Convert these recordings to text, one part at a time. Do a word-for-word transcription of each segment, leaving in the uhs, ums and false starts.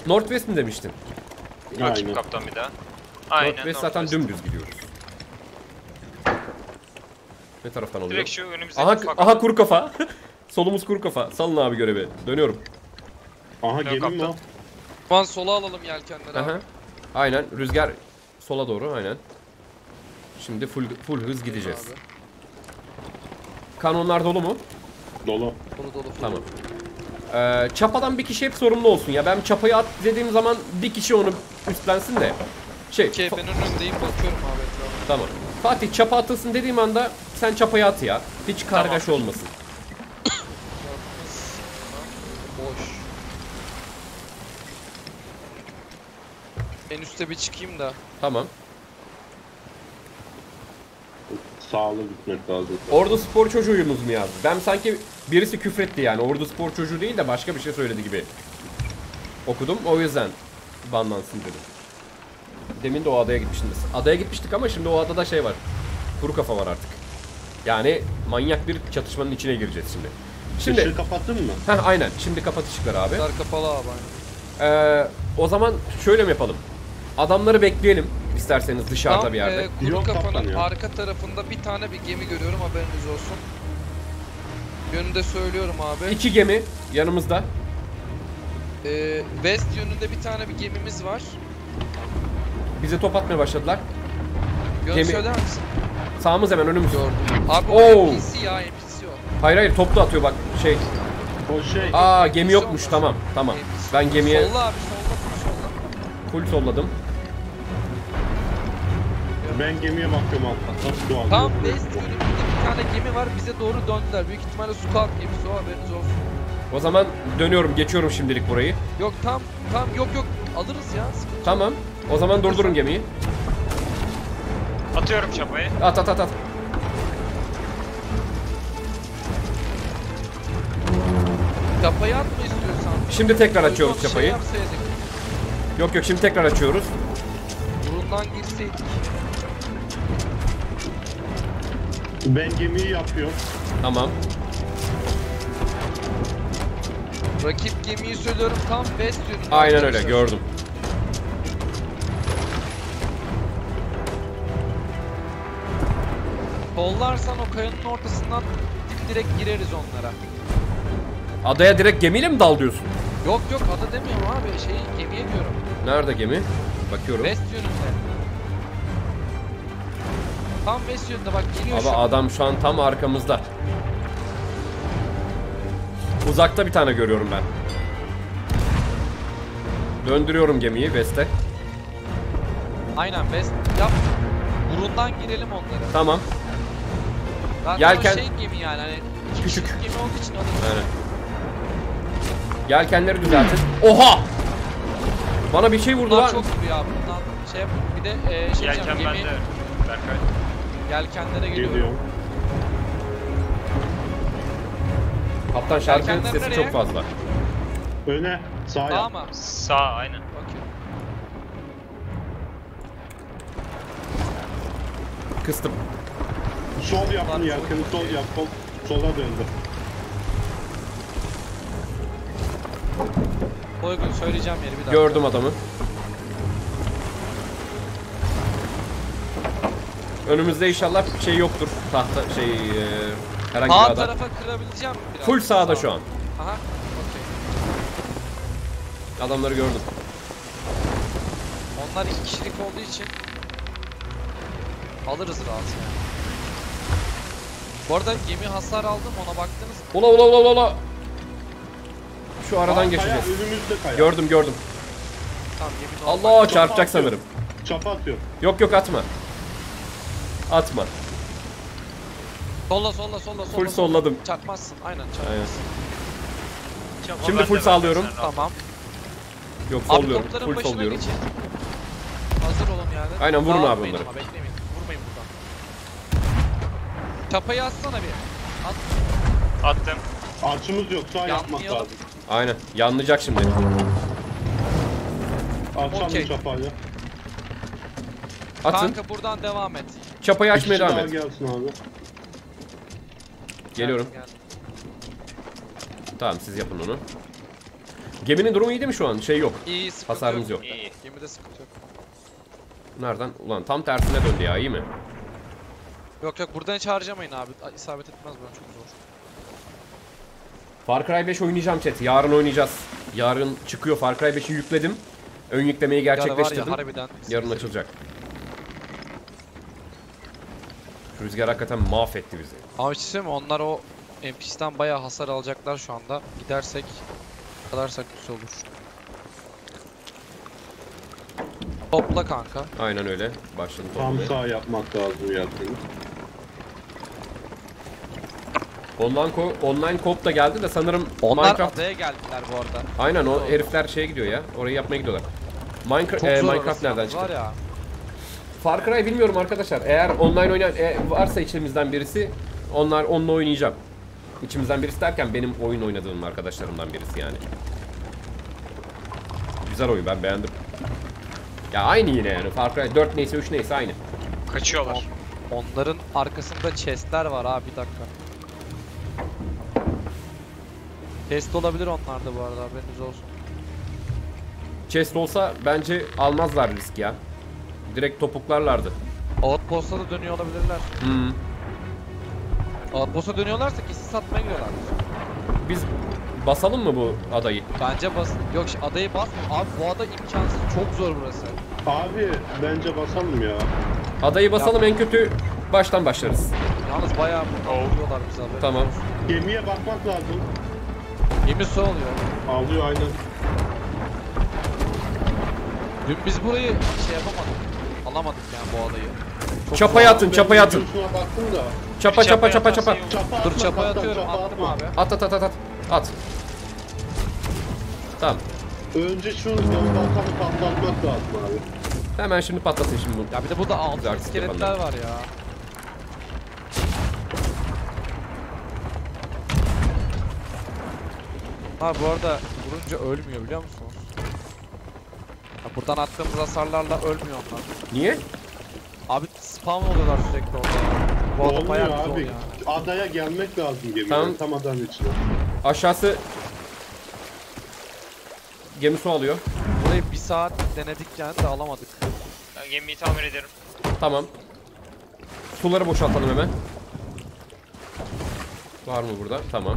Northwest mi demiştin? Bakayım kaptan bir daha. Aynen. Northwest zaten dümdüz gidiyoruz. Ne taraftan oluyor? Direkt şu önümüzdeki Aha, ufak. aha kuru kafa. Solumuz kuru kafa. Salın abi görevi. Dönüyorum. Aha Dön gelin mi kaptan. o? Şu an sola alalım yelkenleri abi. Aha. Aynen rüzgar sola doğru aynen. Şimdi full full hız gideceğiz. Abi. Kanonlar dolu mu? Dolu. Dolu dolu. full. Tamam. Ee, çapadan bir kişi hep sorumlu olsun ya. Ben çapayı at dediğim zaman bir kişi onu üstlensin de. Şey. Okey ben önündeyim bakıyorum abi etrafa. Tamam. Fatih çapa atılsın dediğim anda sen çapayı at ya. Hiç kargaşa olmasın. Yalnız boş. En üstte bir çıkayım da. Tamam. Sağlı gitmek lazım. Ordu spor çocuğuyumuz mu yazdı? Ben sanki birisi küfretti yani. Ordu spor çocuğu değil de başka bir şey söyledi gibi. Okudum o yüzden banlansın dedim. Demin de o adaya gitmiştiniz. Adaya gitmiştik ama şimdi o adada şey var. Kuru kafa var artık. Yani manyak bir çatışmanın içine gireceğiz şimdi. Şimdi Işığı kapattın mı? heh, aynen. Şimdi kapat ışıkları abi. Dar kapalı abi. Aynen. Ee, o zaman şöyle mi yapalım? Adamları bekleyelim isterseniz dışarıda Tam bir yerde. e, kuru Yok, kafanın kaptan ya. arka tarafında bir tane bir gemi görüyorum haberiniz olsun. Yönünde söylüyorum abi. İki gemi yanımızda. E, west yönünde bir tane bir gemimiz var. Bize top atmaya başladılar. Yön Gemi- söyler misin? Sağımız hemen önümüz. Gördüm. Abi Oo. o N P C ya N P C o. Hayır hayır top da atıyor bak şey. O şey. Aa gemi yokmuş tamam tamam. Ben gemiye Solla abi solla full solla. full solladım. Ben gemiye bakıyorum alttan. Su alıyor. Tam west yönünde bir tane gemi var bize doğru döndüler. Büyük ihtimalle scout gemisi o haberiniz olsun. O zaman dönüyorum geçiyorum şimdilik burayı. Yok tam tam yok yok alırız ya. Sıkıntı yok. Tamam. O zaman durdurun gemiyi. Atıyorum çapayı. At at at at. Çapayı atma istiyorsan. Şimdi tekrar açıyoruz Yok, şey çapayı. yapsaydık, Yok yok şimdi tekrar açıyoruz. burundan girseydik. Ben gemiyi yapıyorum. Tamam. Rakip gemiyi söylüyorum tam west yönünde. Aynen öyle arkadaşlar. gördüm. Kollarsan o kayanın ortasından dik direkt gireriz onlara. Adaya direkt gemiyle mi dal diyorsun? Yok yok ada demiyorum abi şey gemiye diyorum. Nerede gemi? Bakıyorum. West yönünde. Tam west yönünde bak giriyor Abi şu an. adam şu an tam arkamızda. Uzakta bir tane görüyorum ben. Döndürüyorum gemiyi West'e. Aynen west yap. Burundan girelim onlara. Tamam. Zaten Yelken- o şey gemi yani hani iki Küçük. kişilik gemi olduğu için alırız. Aynen. Yelkenleri düzeltin. Oha! Bana bir şey vurdu Bunlar lan. çok gibi ya bundan şey yapın bir de e, şey Yelken diyeceğim, bende. gemi Berkay. yelkenlere geliyorum. Geliyorum. Kaptan şarkının Yelkenler sesi nereye? çok fazla. Öne. Sağa Sağ yap. mı? Sağ aynen. Okey. Kıstım. Sol yapın Sol. yelkeni. Sol yap. Sol. Sola döndü. Uygun söyleyeceğim yeri bir dakika. Gördüm adamı. Önümüzde inşallah şey yoktur. Tahta şey e, herhangi bir Sağ adam. tarafa kırabileceğim mi biraz? Full sağda Sağ. şu an. Aha. Okey. Adamları gördüm. Onlar iki kişilik olduğu için alırız rahat yani. Bu arada gemi hasar aldım ona baktınız mı? Ula ula ula ula. Şu aradan Aa, geçeceğiz. Kaya, önümüzde kaya. Gördüm gördüm. Tamam gemi normal. Allah Çapa çarpacak atıyor. sanırım. Çapa atıyor. Yok yok atma. Atma. Solla solla solla solla. Full solla. solladım. Çarpmazsın aynen Aynen. çarpmazsın. Çapa Şimdi bende, full Berkay, sağlıyorum. sen rahat. Tamam. Yok Abi solluyorum. topların Full başına solluyorum. geçin. Hazır olun yani. Aynen, vurun abi Dağıtmayın onları. ama, beklemeyin. Vurmayın buradan. Çapayı atsana bir. At. Attım. Açımız yok. Sağ yapmak Yanlayalım. lazım. Aynen. Yanlayacak şimdi. Açalım Okey. çapayı. Atın. Kanka buradan devam et. Çapayı Bir açmaya kişi devam daha et. gelsin abi. Geliyorum. Geldim, geldim. Tamam siz yapın onu. Geminin durumu iyi değil mi şu an? Şey yok. İyi, sıkıntı Hasarımız yok. İyi. Gemide sıkıntı yok. Nereden? Ulan tam tersine döndü ya, iyi mi? Yok yok, buradan hiç harcamayın abi. A- İsabet etmez bana, çok zor. Far Cry beş oynayacağım chat. Yarın oynayacağız. Yarın çıkıyor. Far Cry beşi yükledim. Ön yüklemeyi gerçekleştirdim. Yani var ya, harbiden. Yarın açılacak. Şu rüzgar hakikaten mahvetti bizi. Ama bir şey söyleyeyim mi? Onlar o N P C'den bayağı hasar alacaklar şu anda. Gidersek, kalarsak güzel olur. Topla kanka. Aynen öyle. Başladım Tam toplamaya. sağ yapmak lazım yakını. Online, ko online co-op da geldi de sanırım Onlar Minecraft... adaya geldiler bu arada. Aynen o herifler şeye gidiyor ya. Orayı yapmaya gidiyorlar. Minecraft, Çok e, zor Minecraft orası nereden yalnız, çıktı? var ya. Far Cry bilmiyorum arkadaşlar. Eğer online oynayan e, varsa içimizden birisi, onlar onunla oynayacağım. İçimizden birisi derken benim oyun oynadığım arkadaşlarımdan birisi yani. Güzel oyun, ben beğendim. Ya aynı yine yani. Far Cry dört neyse üç neyse aynı. Kaçıyorlar. On- onların arkasında chestler var abi, bir dakika. Chest olabilir onlarda bu arada, haberiniz olsun. Chest olsa bence almazlar risk ya. Direkt topuklarlardı. Outpost'a da dönüyor olabilirler. Hmm. Outpost'a dönüyorlarsa kesin satmaya gidiyorlar. Biz basalım mı bu adayı? Bence bas... Yok, şu adayı basma. Abi bu ada imkansız, çok zor burası. Abi bence basalım ya. Adayı basalım, en kötü baştan başlarız. Yalnız bayağı vuruyorlar bize, haberiniz Tamam. olsun. Gemiye bakmak lazım. Gemi su oluyor. Alıyor aynen. Dün biz burayı şey yapamadık. Alamadık yani bu adayı. Çok Çapaya zor. atın, Ben çapaya atın. videosuna baktım da. Çapa Bir çapa çapa çapa çapa. yaparsa Çapa Dur atma, çapaya kaptan, atıyorum, çapa attım atma. abi. At at at at at. At. Tamam. Önce şu balkanı patlatmak lazım abi. Hemen şimdi patlatın şimdi bunu. Ya bir de burada altın Güzel iskeletler yapanlar. var ya. Ha bu arada vurunca ölmüyor, biliyor musunuz? Ha, buradan attığımız hasarlarla ölmüyor onlar. Niye? Abi spam oluyorlar sürekli orada ya. Bu arada bayağı Olmuyor zor abi. ya. Adaya gelmek lazım gemiden. Tamam. Tam adanın içine. Aşağısı gemi su alıyor. Burayı bir saat denedik yani de alamadık. Ben gemiyi tamir ederim. Tamam. Suları boşaltalım hemen. Var mı burada? Tamam.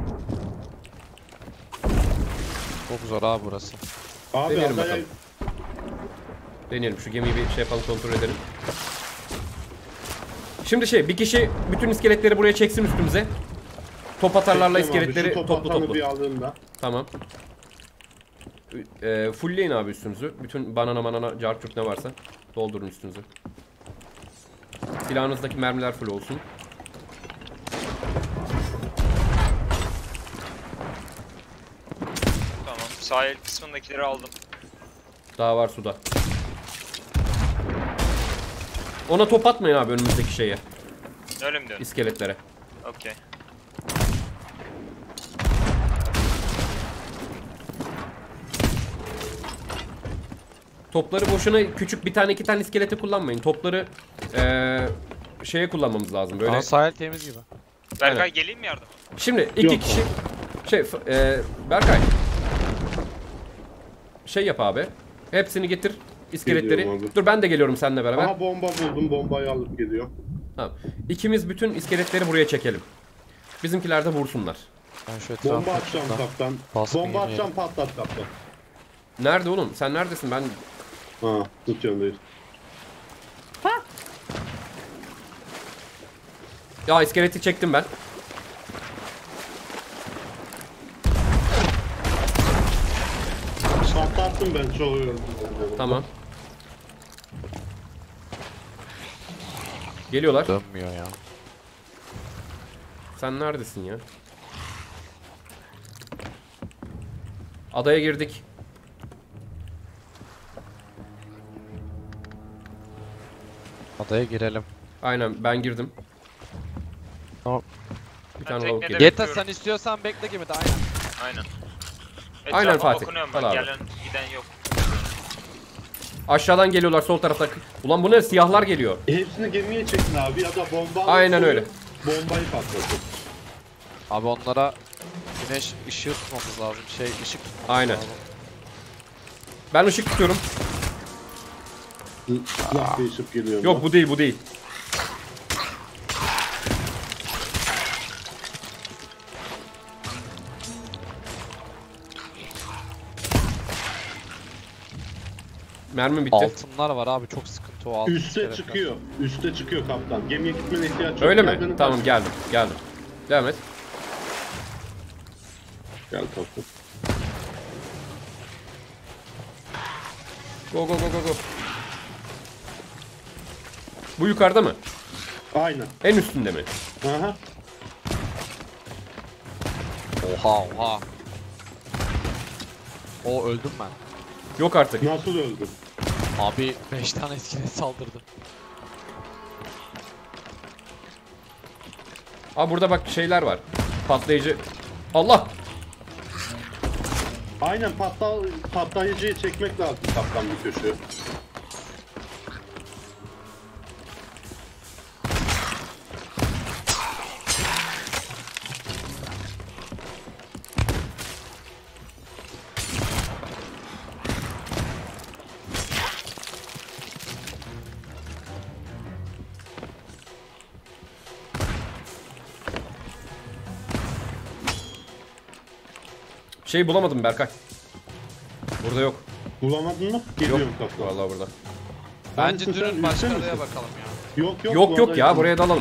Çok zor abi burası. Abi Deneyelim adaya bakalım. Deneyelim, şu gemiyi bir şey yapalım, kontrol edelim. Şimdi şey, bir kişi bütün iskeletleri buraya çeksin üstümüze. Top atarlarla Çektim abi, iskeletleri şu top toplu atanı toplu. bir aldığında. Tamam. E, fullleyin abi üstünüzü. Bütün banana manana, carçurt ne varsa doldurun üstünüzü. Silahınızdaki mermiler full olsun. Tamam. Sahil kısmındakileri aldım. Daha var suda. Ona top atmayın abi önümüzdeki şeye. Öyle mi diyorsun? İskeletlere. Okey. Topları boşuna küçük bir tane iki tane iskeleti kullanmayın. Topları eee şeye kullanmamız lazım böyle. Aa, sahil temiz gibi. Berkay Aynen. geleyim mi yardım? Şimdi iki Yok. kişi şey f- eee Berkay. Şey yap abi. Hepsini getir iskeletleri. Geliyorum abi. Dur ben de geliyorum seninle beraber. Aha bomba buldum. Bombayı alıp geliyor. Tamam. İkimiz bütün iskeletleri buraya çekelim. Bizimkiler de vursunlar. Ben şu etrafı Bomba atacağım şuradan- kaptan. Baskın Bomba yemeyelim. atacağım, patlat kaptan. Nerede oğlum? Sen neredesin? Ben Ha, tutuyorum değil. ya iskeleti çektim ben. Patlattım ben çoğu. Tamam. Geliyorlar. Dönmüyor ya. Sen neredesin ya? Adaya girdik. Adaya girelim. Aynen ben girdim. Tamam. Bir Ben tane lavuk teknede geliyor. Geta sen istiyorsan bekle gemide, aynen. Aynen. Aynen Etrafa Fatih, bakınıyorum al ben. abi. Gelen giden yok. Aşağıdan geliyorlar sol tarafta. Ulan bu ne? Siyahlar geliyor. Hepsini gemiye çekin abi ya da bomba alıp Aynen koyun, öyle. Bombayı patlatın. Abi onlara güneş ışığı tutmamız lazım. Şey ışık Aynen. Ben ışık tutuyorum. Silah değişip geliyor. Yok bu değil bu değil. Mermim bitti. Altınlar var abi, çok sıkıntı o altın. Üste iskeletler. çıkıyor. Üste çıkıyor kaptan. Gemiye gitmene ihtiyaç yok. Öyle Gel mi? beni Tamam taşı. geldim geldim. Devam et. Gel kaptan. Go go go go go. Bu yukarıda mı? Aynen. En üstünde mi? Aha. Oha oha. O öldüm ben. Yok artık. Nasıl öldün? Abi beş tane iskelet saldırdı. Aa burada bak şeyler var. Patlayıcı. Allah! Aynen patla patlayıcıyı çekmek lazım kaptan bir köşeye. Şey bulamadım Berkay. Burada yok. Bulamadın mı? Yok. Geliyorum kaptan. Vallahi burada. Bence Sen- sen dönün başka üstte adaya misin? bakalım ya. Yok yok. Yok bu yok arada ya yok. buraya dalalım.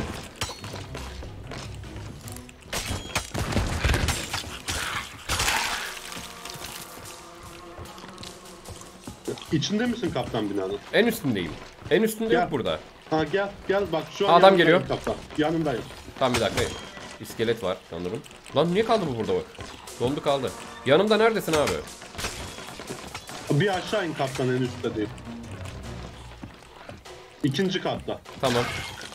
İçinde misin kaptan binanın? En üstündeyim. En üstünde Gel. yok burada. Ha gel gel bak şu an Adam yanındayım geliyor. kaptan. Yanındayım. Tam bir dakika. İskelet var sanırım. Lan niye kaldı bu burada bak? Dondu kaldı. Yanımda neredesin abi? Bir aşağı in kaptan, en üstte değil. İkinci katta. Tamam.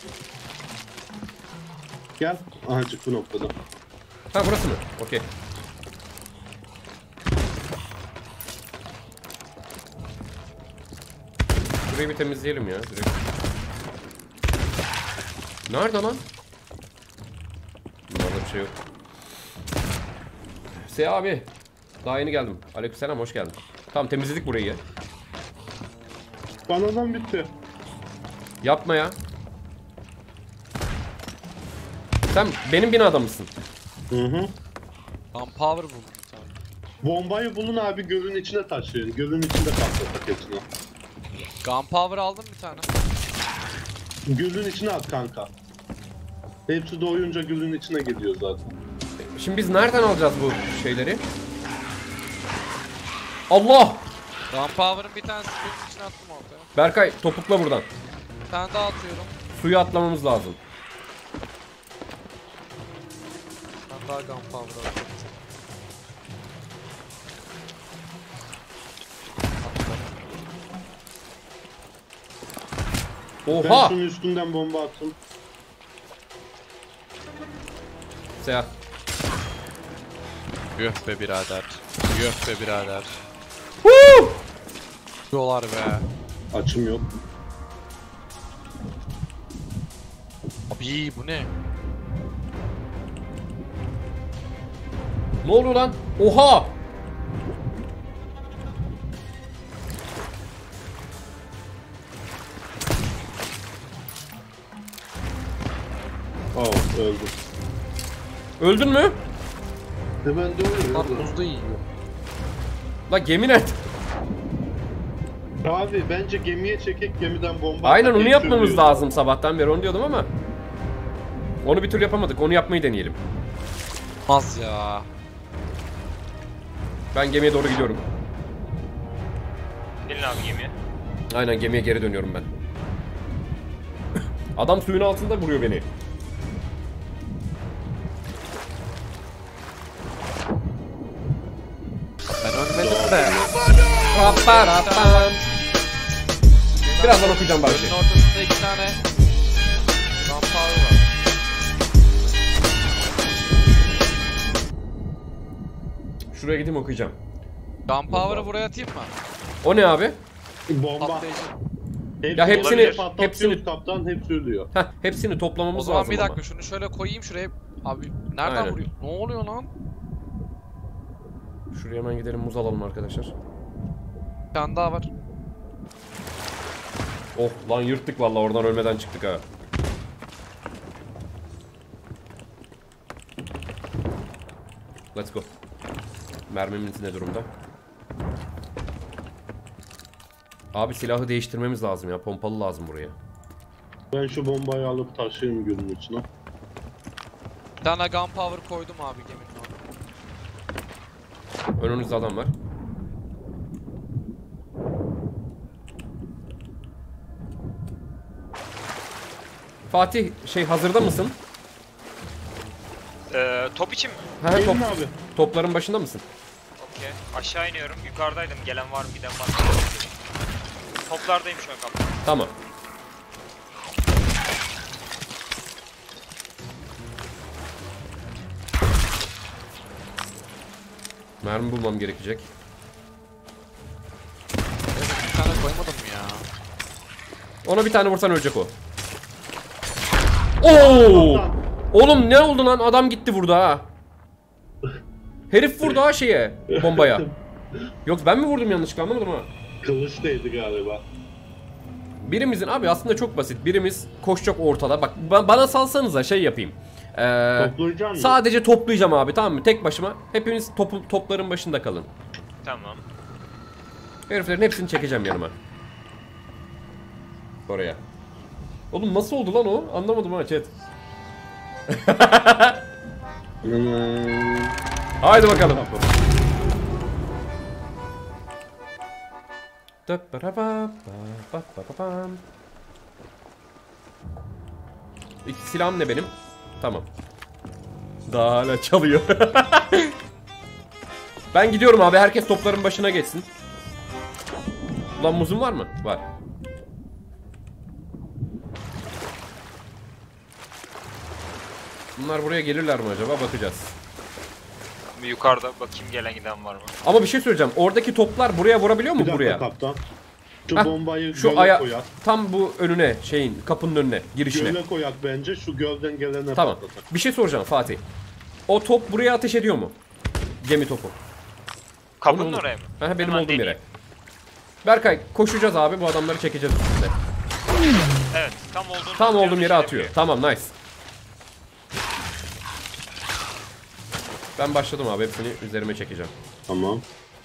Gel. Ahacık bu noktada. Ha burası mı? Okey. Burayı bir temizleyelim ya direkt. Nerede lan? Bunlarda bir şey yok. Se abi. Daha yeni geldim. Aleykümselam, hoş geldin. Tamam temizledik burayı ya. Banadan bitti. Yapma ya. Sen benim binada mısın? Hı hı. Gunpowder buldum bir tane. Bombayı bulun abi, gölün içine taşıyın. Gölün içinde patlatak hepsini. Gunpowder aldım bir tane. Gölün içine at kanka. Hepsi doyunca gölün içine geliyor zaten. Şimdi biz nereden alacağız bu şeyleri? Allah! Gunpowder'ın bir tanesini suyun içine attım ortaya. Berkay topukla buradan. Bir tane daha atıyorum. Suyu atlamamız lazım. Bir tane daha gunpowder atıyorum. Ben Oha! şunun üstünden bomba attım. Seyahat. Yuh be birader. Yuh be birader. Woo! Diyorlar be. Açım yok. Abi bu ne? Ne oluyor lan? Oha! Aa, öldüm. Öldün mü? Hemen de Bunlar öldüm. buzda yiyor. La yemin et. Abi bence gemiye çekek, gemiden bomba Aynen atak, onu hep yapmamız söylüyoruz. lazım, sabahtan beri onu diyordum ama. Onu bir türlü yapamadık. Onu yapmayı deneyelim. Olmaz ya. Ben gemiye doğru gidiyorum. Gelin abi gemiye. Aynen gemiye geri dönüyorum ben. Adam suyun altında vuruyor beni. Ben ölmedim de. Raparapam. Birazdan okuyacağım belki. Gölün ortasında iki tane gunpowder var. Şuraya gideyim okuyacağım. Gunpowder'ı buraya atayım mı? O ne abi? Bomba. Patlayıcı. Hepsi Ya hepsini- olabilir. Patlatıyoruz hepsini- kaptan, hepsi ölüyor. Heh, hepsini O toplamamız zaman lazım bir dakika ama. şunu şöyle koyayım şuraya. Abi nereden Aynen. vuruyor? Ne oluyor lan? Şuraya hemen gidelim, muz alalım arkadaşlar. Bir tane daha var. Oh lan, yırttık vallahi, oradan ölmeden çıktık ha. Let's go. Mermimiz ne durumda? Abi silahı değiştirmemiz lazım ya. Pompalı lazım buraya. Ben şu bombayı alıp taşıyayım gölün içine. Bir tane gunpowder koydum abi geminin oraya. Önünüzde adam var. Fatih, şey, hazırda mısın? Ee, top için mi? Ha, top, Gelin abi. topların başında mısın? Okey. Aşağı iniyorum. Yukarıdaydım. Gelen var mı? Giden var mı? Toplardayım şu an kaptan. Tamam. Mermi bulmam gerekecek. Evet, bir tane koymadım ya. Ona bir tane vursan ölecek o. Oo! Oğlum ne oldu lan? Adam gitti vurdu ha. Herif vurdu ha şeye, bombaya. Yok ben mi vurdum yanlışlıkla, anlamadım ha. Kılıç değdi galiba. Birimizin abi aslında çok basit. Birimiz koşacak ortada. Bak ba- bana salsanıza şey yapayım. Ee, Toplayacak mısın? sadece toplayacağım abi, tamam mı? Tek başıma. Hepiniz topu, topların başında kalın. Tamam. Heriflerin hepsini çekeceğim yanıma. Oraya. Oğlum nasıl oldu lan o? Anlamadım ha chat. Hmm. Haydi bakalım. İki silahım ne benim? Tamam. Daha hala çalıyor. Ben gidiyorum abi. Herkes topların başına geçsin. Ulan muzun var mı? Var. Bunlar buraya gelirler mi acaba? Bakacağız. Bir yukarıda bakayım gelen giden var mı? Ama bir şey söyleyeceğim. Oradaki toplar buraya vurabiliyor mu Bir dakika buraya? kaptan. Şu Hah, bombayı Şu göle aya koyak. tam bu önüne, şeyin, kapının önüne, girişine. Göle koyak bence, şu gölden gelene Tamam. patlatak. Bir şey soracağım Fatih. O top buraya ateş ediyor mu? Gemi topu. Kapının Onu- oraya mı? Aha, benim Hemen olduğum yere. deneyeyim. Berkay koşacağız abi, bu adamları çekeceğiz üstünde. Evet. Tam olduğum, Tam olduğum yere şey atıyor. yapıyor. Tamam, nice. Ben başladım abi, hepsini üzerime çekeceğim. Tamam.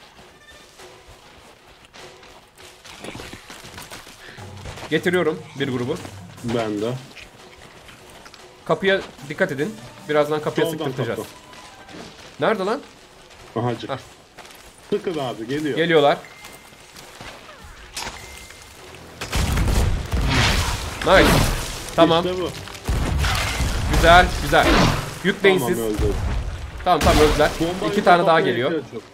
Getiriyorum bir grubu. Ben de. Kapıya dikkat edin. Birazdan kapıya Soldan sıkıntacağız. kapı. Nerede lan? Ahacık. Hah. Sıkın abi, geliyor. Geliyorlar. Nice. Tamam. İşte bu. Güzel, güzel. Yükleyin Tamam, siz. öldü. Tamam tamam, öldüler. Bombayı İki tane daha kapatmaya geliyor. ihtiyaç yok.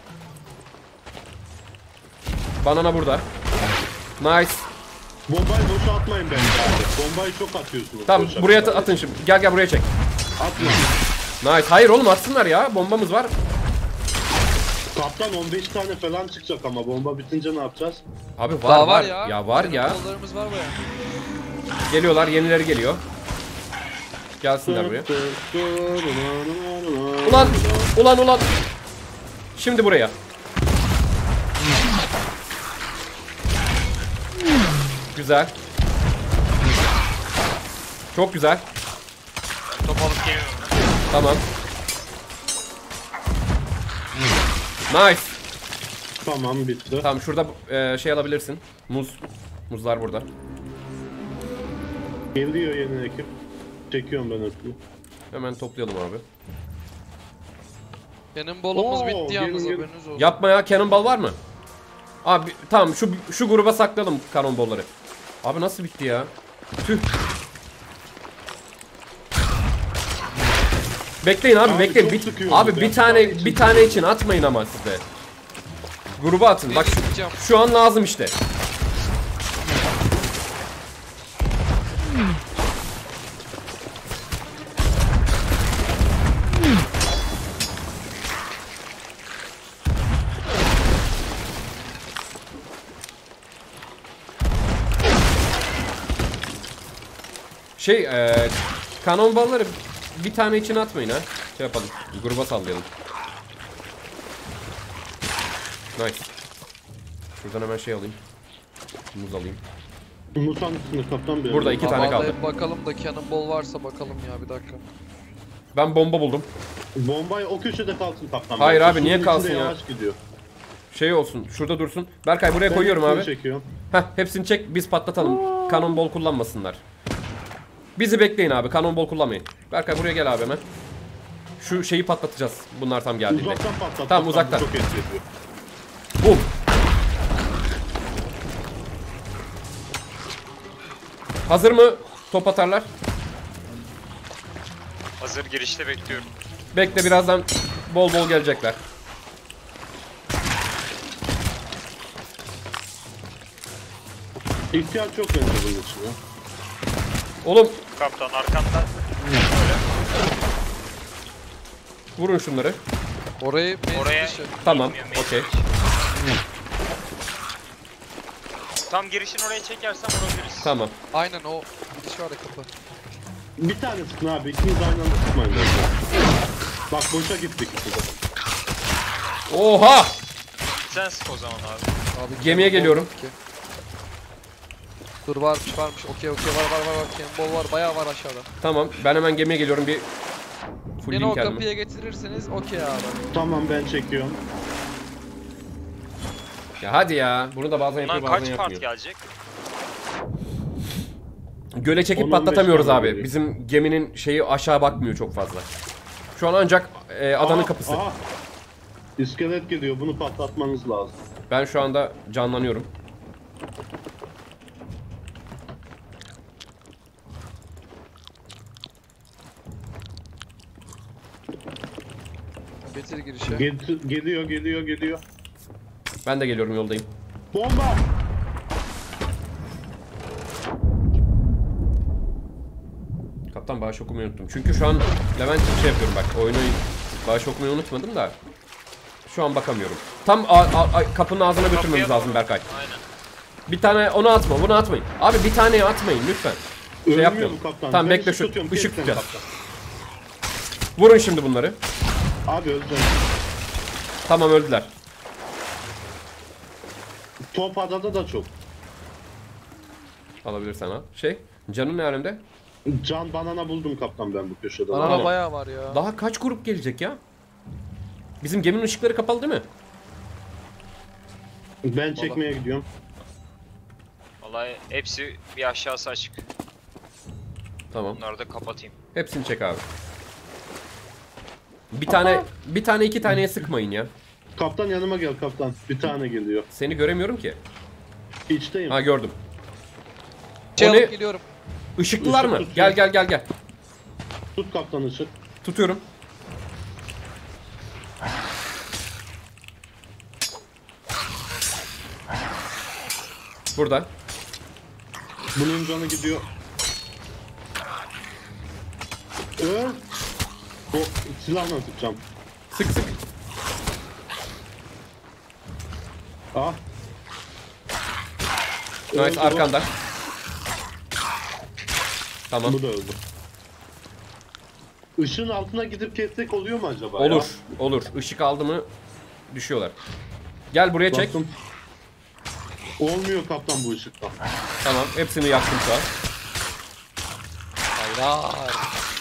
Banana burada. Nice. Bombayı boşa atmayın bence abi. Bombayı çok atıyorsunuz. Tamam, boşa. buraya at- atın şimdi. Gel gel buraya çek. Atma. Nice. Hayır oğlum, atsınlar ya. Bombamız var. Kaptan on beş tane falan çıkacak ama bomba bitince ne yapacağız? Abi var Daha var. var ya. Ya var ya. Kollarımız var baya. Geliyorlar, yenileri geliyor. Gelsinler buraya. Ulan, ulan ulan. Şimdi buraya. Güzel. Çok güzel. Top alıp geliyorum. Tamam. Nice. Tamam, bitti. Tamam, şurada e, şey alabilirsin. Muz. Muzlar burada. Geliyor yeni ekip. Çekiyorum ben hepsini. Hemen toplayalım abi. Benim bolumuz Oo, bitti yalnız, gelin, gelin. haberiniz olsun. Yapma ya, cannonball var mı? Abi tamam, şu şu gruba saklayalım cannonball'ları. Abi nasıl bitti ya? Tüh. Bekleyin abi, Abi bekleyin. çok Bir, sıkıyordu abi ya. bir tane bir tane için atmayın ama siz de. Gruba atın. Bak şu, Gideceğim. şu an lazım işte. Şey, eee kanonbalları bir tane için atmayın ha. Şey yapalım. Gruba sallayalım. Nice. Şuradan hemen şey alayım. Muz alayım. Musan üstünde kaptan bir. Burada iki tane kaldı. Havalayıp bakalım da cannonball varsa bakalım ya bir dakika. Ben bomba buldum. Bombayı o köşede kalsın kaptan. Hayır Bey. abi, Şunun niye içinde kalsın ya? Yavaş gidiyor. Şey olsun. Şurada dursun. Berkay buraya Ben koyuyorum hepsini abi. çekiyorum. Heh, hepsini çek, biz patlatalım. Kanonbol kullanmasınlar. Bizi bekleyin abi, kanonbol kullanmayın. Berkay buraya gel abi hemen. Şu şeyi patlatacağız bunlar tam geldiğinde. Uzaktan patlat. Tamam, kaptan, uzaktan. bu Çok etki ediyor. Bum. Hazır mı? Top atarlar. Hazır, girişte bekliyorum. Bekle, birazdan bol bol gelecekler. İhtiyaç yok bence bunun için ya. Oğlum Kaptan arkanda. vurun şunları. Orayı Oraya menzil dışı. Tamam, inmiyor, menzil okey. dışı. Tam girişin oraya çekersen vurabiliriz. Tamam. Aynen o gidiş var ya kapı. Bir tane sıkın abi. İkiniz aynı anda sıkmayın bence. Bak boşa gittik ikisi de. Oha! Sen sık o zaman abi. Abi Gemiye cannonball geliyorum. yok ki. Dur varmış varmış. Okey okey var var var var. Cannonball var bayağı var aşağıda. Tamam, ben hemen gemiye geliyorum, bir Beni fullleyeyim o kendimi. kapıya getirirseniz okey abi. Tamam ben çekiyorum. Ya hadi ya, bunu da bazen Bundan yapıyor bazen kaç part yapmıyor. gelecek? Göle çekip on on beş patlatamıyoruz tane abi. geliyor. Bizim geminin şeyi aşağı bakmıyor çok fazla. Şu an ancak e, adanın Aa, kapısı. Aa. İskelet geliyor. Bunu patlatmanız lazım. Ben şu anda canlanıyorum. Getir girişe. Gel- geliyor, geliyor, geliyor. Ben de geliyorum, yoldayım. Bomba! Kaptan bağış okumayı unuttum. Çünkü şu an Levent şey yapıyorum bak. Oyunu bağış okumayı unutmadım da. Şu an bakamıyorum. Tam a- a- a- kapının ağzına götürmemiz Kapıya lazım doğru. Berkay. Aynen. Bir tane onu atma, bunu atmayın. Abi bir taneye atmayın lütfen. Şey Ölmüyor yapmayalım. bu kaptan. Tamam Ben bekle, ışık şu tutuyorum, ışık kes sen tutacağız. kaptan. Vurun şimdi bunları. Abi öleceğim. Tamam, öldüler. Top adada da çok. Alabilirsen al. Şey, canın ne alemde? Can banana buldum kaptan ben bu köşede. Banana Tamam. bayağı var ya. Daha kaç grup gelecek ya? Bizim geminin ışıkları kapalı değil mi? Ben çekmeye gidiyorum. Vallahi hepsi bir aşağısı açık. Tamam. Bunları da kapatayım. Hepsini çek abi. Bir tane, bir tane iki taneye sıkmayın ya. Kaptan yanıma gel kaptan. Bir tane geliyor. Seni göremiyorum ki. İçteyim. Ha, gördüm. Şey O ne? alıp geliyorum. Işıklılar Işık mı? tutuyor. Gel gel gel gel. Tut kaptan ışık. Tutuyorum. Burada. Bunun canı gidiyor. Öl. O silahla tutacağım. Sık sık. Ah. Nice, Öldü bu. arkanda. Tamam. Bu da öldü. Işığın altına gidip kessek oluyor mu acaba Olur. ya? Olur. Işık aldı mı düşüyorlar. Gel buraya çek. Baktım. Olmuyor kaptan bu ışıktan. Tamam. Hepsini yaktım şu an. Hayır.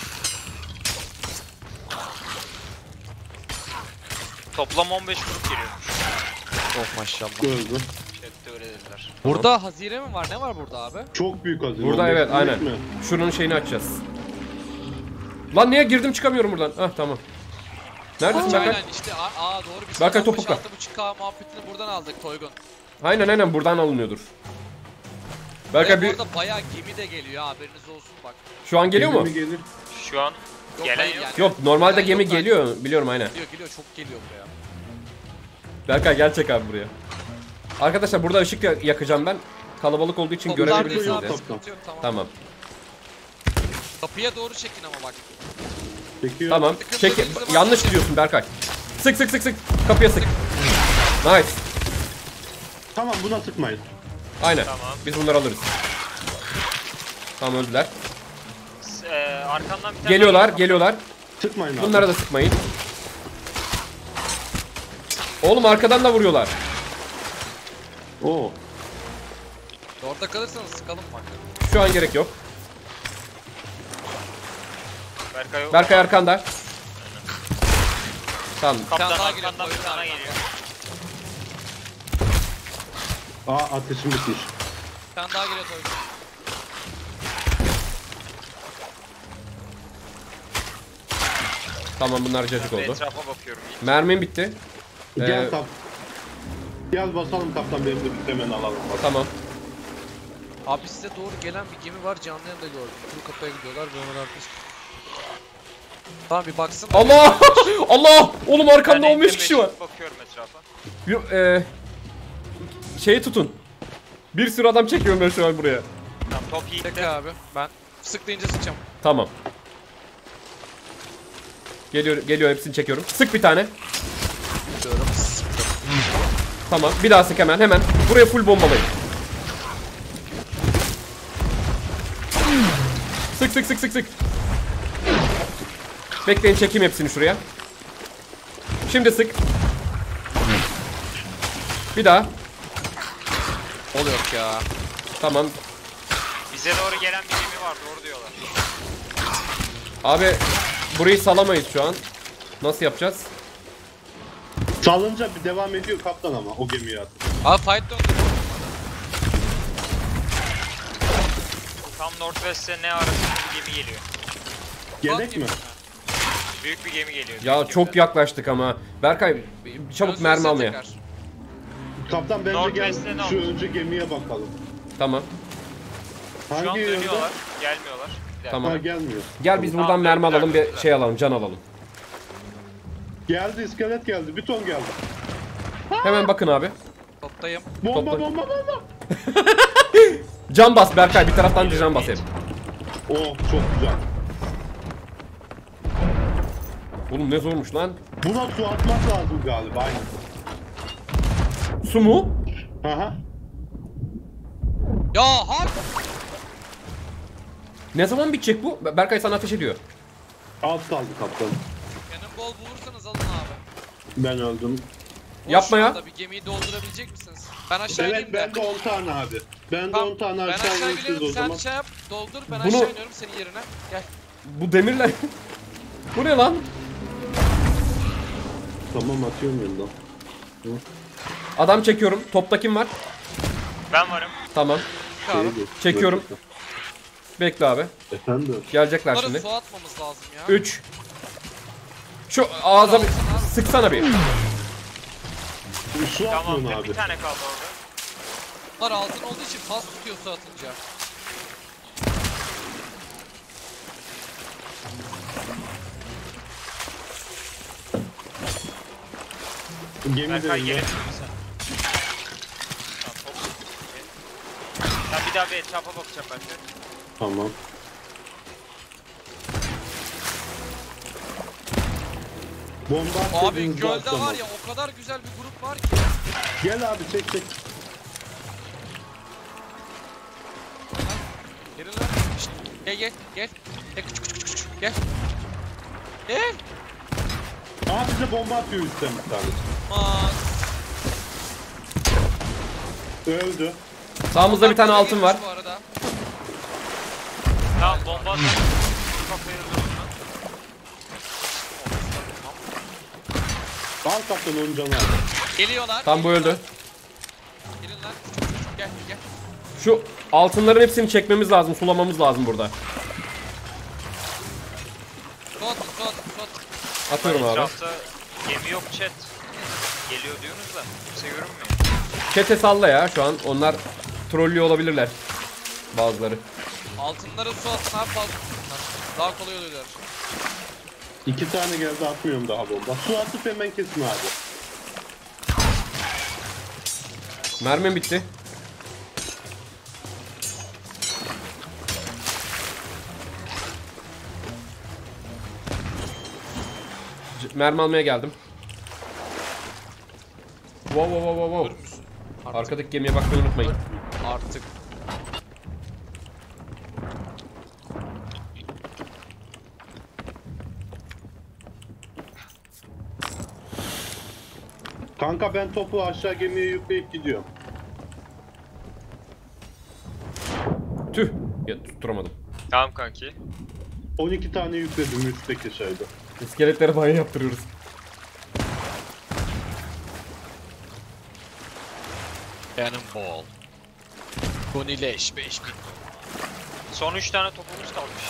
Toplam on beş grup geliyormuş. Oh maşallah. Öldü. Chatte öyle dediler. Burada hazine mi var? Ne var burada abi? Çok büyük hazine. Burada oldu. evet, Büyük aynen. mi? Şunun şeyini açacağız. Lan niye girdim çıkamıyorum buradan? Ah tamam. Neredesin Berkay? Aynen işte aa, aa doğru biz Berkay topukla. altı buçuk K muhabbetini buradan aldık Toygun. Aynen aynen buradan alınıyordur. Berkay Ve bir bu arada bayağı gemi de geliyor ha, haberiniz olsun bak. şu an geliyor mu? Gelir mi gelir? Şu an Yok, gelen hayır yok. yani. Yok, normalde Gelen gemi yok lan. geliyor. Biliyorum aynen. Geliyor geliyor çok geliyor buraya. Berkay gel çek abi buraya. Arkadaşlar burada ışık ya- yakacağım ben. Kalabalık olduğu için Toplar görebilirsiniz yok, ya. top. Sıkıntı yok, tamam. Tamam. Kapıya doğru çekin ama bak. Çekiyor. Tamam. Sıkıntı Çek. yok, bize Yanlış bak. gidiyorsun Berkay. Sık sık sık sık. Kapıya sık. Nice. Tamam buna sıkmayın. Aynen. Tamam. Biz bunları alırız. Tamam, öldüler. S- Ee, arkandan bir tane Geliyorlar, daha- geliyorlar. Sıkmayın abi. Bunlara da sıkmayın. Oğlum arkadan da vuruyorlar. Oo. Orada kalırsanız sıkalım bak. Şu an gerek yok. Berkay, Berkay arkanda. Tamam. Kaptan Bir tane daha giriyor, arkandan bir oyun tane arkandan. geliyor. Aa ateşim bitmiş. Bir tane daha geliyor Toygun. Tamam bunlar cacık Ben de oldu. etrafa bakıyorum. İyi. Mermim bitti. Gel Ee, kap. Gel basalım kaptan benim de bir hemen alalım. Bak. Tamam. Abi size doğru gelen bir gemi var, canlı yanında gördüm. Kuru kapıya gidiyorlar ve hemen arkası. Tamam bir baksın. Allah! Allah! Oğlum arkamda Ben on beş eğitimle kişi var. çıkıp bakıyorum etrafa. Yo, e, şeyi tutun. Bir sürü adam çekiyorum ben şu an buraya. Tamam top Tek yiğitte. abi ben sık deyince sıçacağım. Tamam. Geliyor, geliyor hepsini çekiyorum. Sık bir tane. Diyorum sıktım. Tamam. Bir daha sık hemen hemen. Buraya full bombalayın. Sık sık sık sık sık. Bekleyin çekeyim hepsini şuraya. Şimdi sık. Bir daha. Oluyor ya. Tamam. Bize doğru gelen bir gemi var doğru diyorlar. Abi burayı salamayız şu an. Nasıl yapacağız? Salınca bir devam ediyor kaptan ama o gemiye at. Abi fight döndü. Tam Northwest'e ne arasında bir gemi geliyor. Gerek mi? Büyük bir gemi geliyor. Ya büyük çok gemiden. yaklaştık ama. Berkay çabuk Özür mermi dilerim almaya. tekrar. Kaptan bence Northwest'te gel ne şu oldu? önce gemiye bakalım. Tamam. Şu an Hangi yönde? dönüyorlar. Gelmiyorlar. Bir dakika. Tamam. Ha gelmiyor. Gel biz buradan Tamam, mermi döndüler, alalım bir döndüler. şey alalım, can alalım. Geldi iskelet geldi. Bir ton geldi. Hemen bakın abi. Toptayım. Bomba Topla. bomba bomba. Can bas Berkay, bir taraftan da can bas hep. Oh çok güzel. Oğlum ne zormuş lan. Buna su atmak lazım galiba aynen. Su mu? Aha. Ya harp. Ne zaman bitecek bu? Berkay sana ateş ediyor. Az kaldı kaptan. Cannonball bulursanız alın abi. Ben öldüm. Boş Yapma ya. anda bir gemiyi doldurabilecek misiniz? Ben aşağı Evet ineyim de. bende on tane abi. Bende Tamam, on tane ben aşağı aşağı iniyorsunuz o geliyorum, sen zaman. şey yap, doldur, ben Bunu- aşağı iniyorum senin yerine. Gel. Bu demirler... Bu ne lan? Tamam atıyorum yandan. Adam çekiyorum. Topta kim var? Ben varım. Tamam. Abi. Şeyi geç. Çekiyorum. Bekle abi. Efendim. Gelecekler Bunları şimdi. su atmamız lazım ya. üç. Şu ağza bir... Sıksana bir. Su Tamam atmıyorsun bir abi. tane kaldı orada. Bunlar altın olduğu için pas tutuyor su atınca. Gemi de Berkay önde. gelemiyor musun? Tamam top. Ben bir daha bir etrafa bakacağım Berkay. Tamam. Bomba Abi attığınızda gölde atlama. var ya o kadar güzel bir grup var ki. Gel abi çek çek. Gelin lan. Şşt, Gel gel gel. Gel küçük küçük küçük küçük. Gel. Gel. Aa bize bomba atıyor üstten bir tanesi. Aman. Öldü. Sağımızda bir tane altın var. Bu arada. Tamam bomba atalım. Kafayı vurdum lan. Al kaptan onun canı al. Geliyorlar. Tam bu öldü. Gelin lan. Küçük küçük gel gel. Şu altınların hepsini çekmemiz lazım. Sulamamız lazım burada. Su atın su atın su atın. Atıyorum abi. Etrafta gemi yok chat. Geliyor diyorsunuz da kimse görünmüyor. Çete salla ya şu an. Onlar trollüyor olabilirler. Bazıları. Altınları su atın abi fazla tutsunlar. Daha kolay oluyorlar. İki tane geldi atmıyorum daha bomba. Su atıp hemen kesin abi. Mermim bitti. C- Mermi almaya geldim. Wow wow wow wow. wow. Ölmüşsün. Artık. Arkadaki gemiye bakmayı unutmayın. Artık. Kanka ben topu aşağı gemiye yükleyip gidiyorum. Tüh. Ya tutturamadım. Tamam kanki. on iki tane yükledim üstteki şeyde. İskeletlere banyo yaptırıyoruz. Cannonball. Konileş beş bin. Son üç tane topumuz kalmış.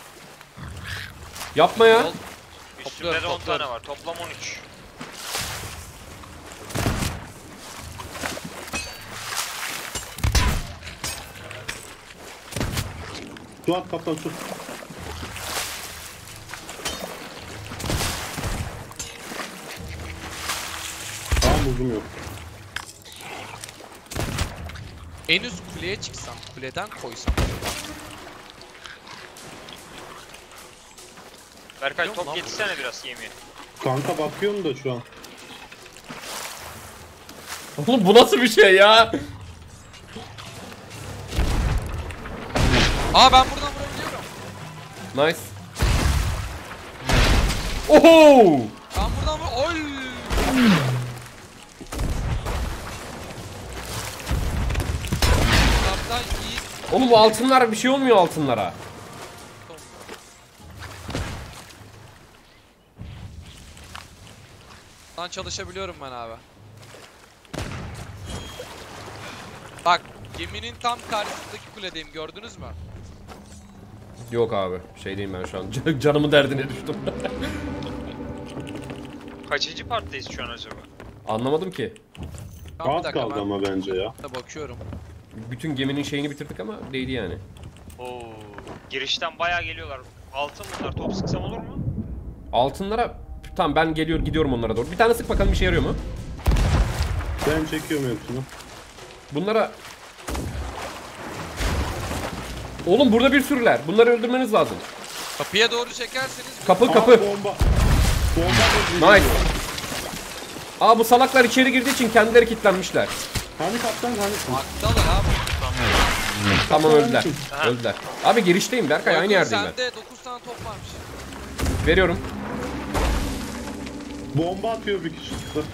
Yapma ya. Yol- Üstümde de on topluyorum. tane var. Toplam on üç. Suat kaptan su. Tamam buldum yok. En üst kuleye çıksam, kuleden koysam. Berkay Yok top lan. getirsene biraz yemeğe. Kanka bakıyorum da şu an. Oğlum bu nasıl bir şey ya? Aa ben buradan vurabiliyorum. Nice. Oho! Ben buradan vur... Oy! Kaptan iyi. Oğlum bu altınlar bir şey olmuyor altınlara. Lan çalışabiliyorum ben abi. Bak geminin tam karşısındaki kuledeyim gördünüz mü? Yok abi. Şeydeyim ben şu an. Can- Canımın derdine düştüm. Kaçıncı parttayız şu an acaba? Anlamadım ki. Tamam, bir Az dakika, kaldı ben ama bence ya. de bakıyorum. Bütün geminin şeyini bitirdik ama değdi yani. Oo. Girişten bayağı geliyorlar. Altın bunlar. Top sıksam olur mu? Altınlara... Tamam ben geliyor gidiyorum onlara doğru. Bir tane sık bakalım işe yarıyor mu? Ben çekiyorum hepsini. Bunlara... Oğlum burada bir sürüler. Bunları öldürmeniz lazım. Kapıya doğru çekerseniz Kapı Aa, kapı. bomba. Bomba da Nice. Aa bu salaklar içeri girdiği için kendileri kilitlenmişler. Hani kaptan hani? aktalar abi. Tamam öldüler. Aha. Öldüler. Abi girişteyim Berkay aynı Uygun, yerdeyim ben. sende dokuz tane top varmış. Veriyorum. Bomba atıyor bir kişi.